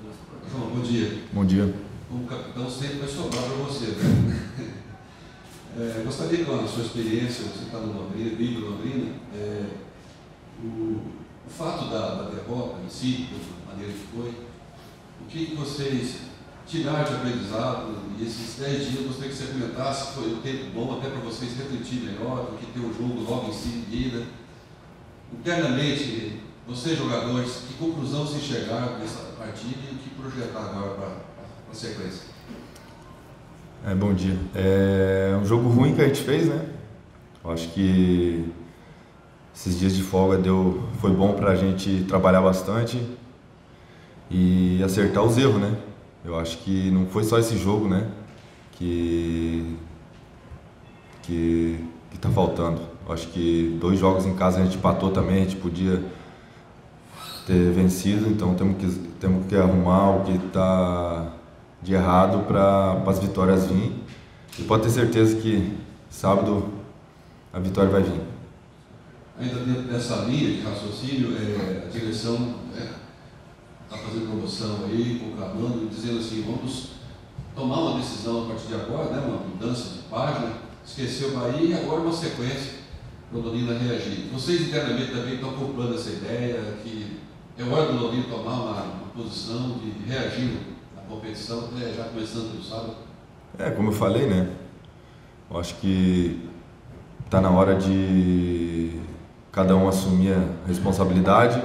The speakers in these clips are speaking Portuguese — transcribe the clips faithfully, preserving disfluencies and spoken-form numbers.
João, bom dia. Bom dia. O capitão sempre vai sobrar para você, né? É, gostaria que, com a sua experiência, você está no Londrina, vive no Londrina, é, o, o fato da, da derrota em si, da maneira que foi, o que, que vocês tiraram de aprendizado, e esses dez dias eu gostaria que você comentasse se foi um tempo bom até para vocês refletir melhor, do que ter um jogo logo em seguida. Internamente, vocês jogadores, que conclusão se enxergaram dessa partida e o que projetar agora para a sequência? É, bom dia. É um jogo ruim que a gente fez, né? Eu acho que esses dias de folga deu, foi bom para a gente trabalhar bastante e acertar os erros, né? Eu acho que não foi só esse jogo, né? Que que que tá faltando. Eu acho que dois jogos em casa a gente empatou também, a gente podia ter vencido, então temos que temos que arrumar o que está de errado para as vitórias virem. E pode ter certeza que sábado a vitória vai vir. Ainda dentro dessa linha de raciocínio, é, a direção está fazendo promoção aí, conclamando, dizendo assim, vamos tomar uma decisão a partir de agora, né, uma mudança de página, esquecer o Bahia e agora uma sequência para o Londrina reagir. Vocês internamente também estão comprando essa ideia que é hora do Londrina tomar uma, uma posição de reagir à competição, né, já começando no sábado? É, como eu falei, né? Eu acho que está na hora de cada um assumir a responsabilidade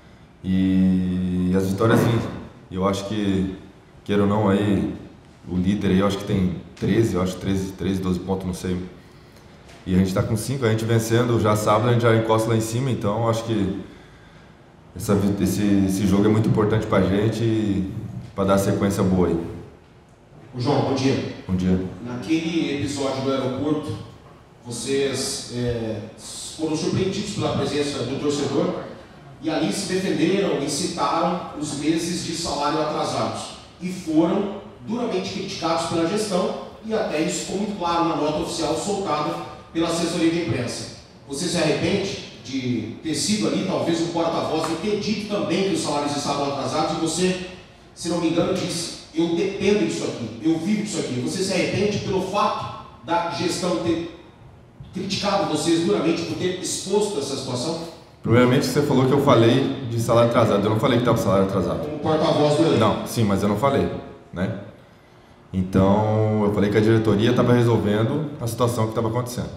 e as vitórias virem. Eu acho que, queira ou não, aí, o líder aí, eu acho que tem treze, eu acho treze, treze, doze pontos, não sei. E a gente está com cinco, a gente vencendo, já sábado a gente já encosta lá em cima, então eu acho que essa, esse, esse jogo é muito importante para a gente para dar sequência boa aí. O João, bom dia. Bom dia. Naquele episódio do aeroporto, vocês é, foram surpreendidos pela presença do torcedor e ali se defenderam e citaram os meses de salário atrasados e foram duramente criticados pela gestão e até isso ficou muito claro na nota oficial soltada pela assessoria de imprensa. Você se arrepende de ter sido ali talvez um porta-voz e ter dito também que os salários estavam atrasados e você, se não me engano, disse: eu dependo disso aqui, eu vivo disso aqui. Você se arrepende pelo fato da gestão ter criticado vocês duramente por ter exposto essa situação? Primeiramente, você falou que eu falei de salário atrasado. Eu não falei que estava salário atrasado. Como porta-voz do elenco. Não, sim, mas eu não falei, né? Então, eu falei que a diretoria estava resolvendo a situação que estava acontecendo.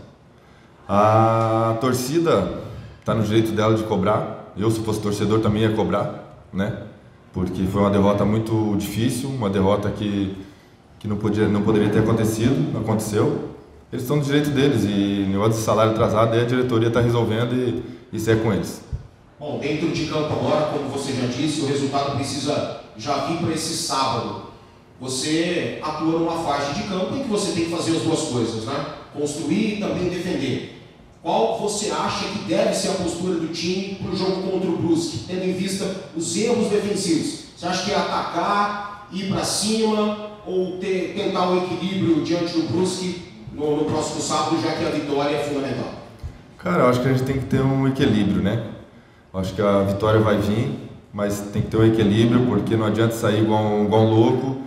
A torcida está no direito dela de cobrar. Eu, se fosse torcedor, também ia cobrar, né? Porque foi uma derrota muito difícil, uma derrota que, que não, podia, não poderia ter acontecido, não aconteceu. Eles estão no direito deles e negócio de salário atrasado, aí a diretoria está resolvendo e isso é com eles. Bom, dentro de campo agora, como você já disse, o resultado precisa já vir para esse sábado. Você atua numa faixa de campo em que você tem que fazer as duas coisas, né? Construir e também defender. Qual você acha que deve ser a postura do time para o jogo contra o Brusque, tendo em vista os erros defensivos? Você acha que é atacar, ir para cima ou ter, tentar um equilíbrio diante do Brusque no, no próximo sábado, já que a vitória é fundamental? Cara, eu acho que a gente tem que ter um equilíbrio, né? Eu acho que a vitória vai vir, mas tem que ter um equilíbrio, porque não adianta sair igual um, igual um louco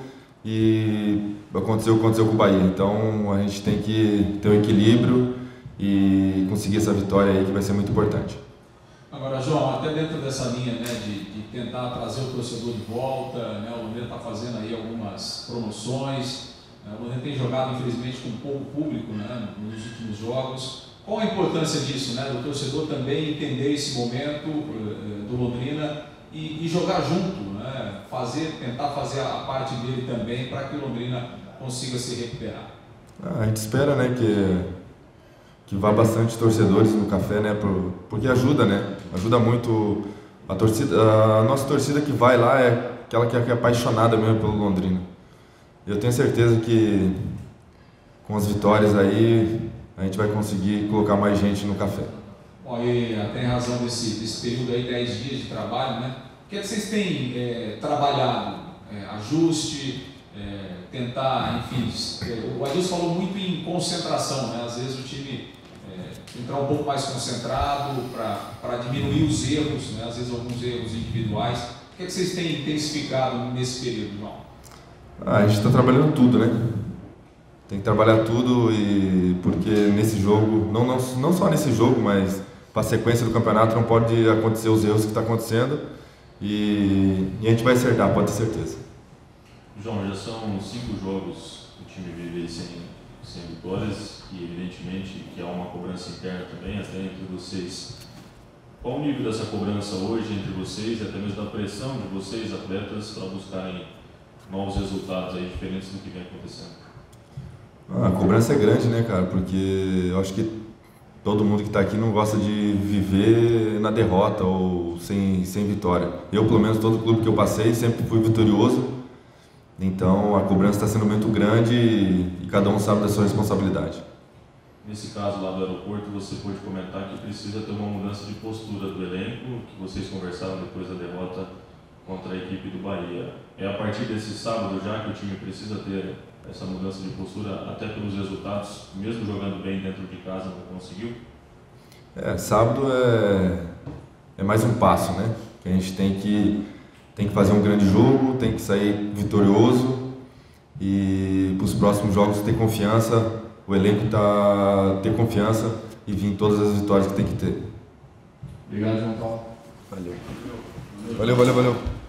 e aconteceu o que aconteceu com o Bahia. Então a gente tem que ter um equilíbrio e conseguir essa vitória aí que vai ser muito importante. Agora, João, até dentro dessa linha, né, de, de tentar trazer o torcedor de volta, né, o Londrina está fazendo aí algumas promoções, né, o Londrina tem jogado infelizmente com pouco público, né, nos últimos jogos. Qual a importância disso, né, do torcedor também entender esse momento uh, do Londrina e, e jogar junto, né, fazer, tentar fazer a parte dele também para que o Londrina consiga se recuperar? Ah, a gente espera, né, que que vá bastante torcedores no café, né, porque ajuda, né, ajuda muito a torcida, a nossa torcida que vai lá é aquela que é apaixonada mesmo pelo Londrina. Eu tenho certeza que com as vitórias aí a gente vai conseguir colocar mais gente no café. Bom, e tem razão desse, desse período aí, dez dias de trabalho, né? O que é que vocês têm é, trabalhado? É, ajuste, é, tentar, enfim, é, o Adilson falou muito em concentração, né? Às vezes o time é, entrar um pouco mais concentrado para diminuir os erros, né? Às vezes alguns erros individuais. O que, é que vocês têm intensificado nesse período, João? Ah, a gente está trabalhando tudo, né? Tem que trabalhar tudo e porque nesse jogo, não, não, não só nesse jogo, mas para a sequência do campeonato não pode acontecer os erros que está acontecendo e, e a gente vai acertar, pode ter certeza. João, já são cinco jogos que o time vive sem, sem vitórias e evidentemente que há uma cobrança interna também, até entre vocês. Qual o nível dessa cobrança hoje entre vocês e até mesmo da pressão de vocês, atletas, para buscarem novos resultados aí diferentes do que vem acontecendo? Ah, a cobrança é grande, né, cara? Porque eu acho que todo mundo que está aqui não gosta de viver na derrota ou sem, sem vitória. Eu, pelo menos, todo clube que eu passei sempre fui vitorioso. Então, a cobrança está sendo muito grande e, e cada um sabe da sua responsabilidade. Nesse caso lá do aeroporto, você pôde comentar que precisa ter uma mudança de postura do elenco, que vocês conversaram depois da derrota contra a equipe do Bahia. É a partir desse sábado já que o time precisa ter essa mudança de postura, até pelos resultados, mesmo jogando bem dentro de casa, não conseguiu? É, sábado é, é mais um passo, né? Que a gente tem que, tem que fazer um grande jogo, tem que sair vitorioso e para os próximos jogos ter confiança, o elenco tá, ter confiança e vir todas as vitórias que tem que ter. Obrigado, João Paulo. Valeu. Valeu, valeu, valeu.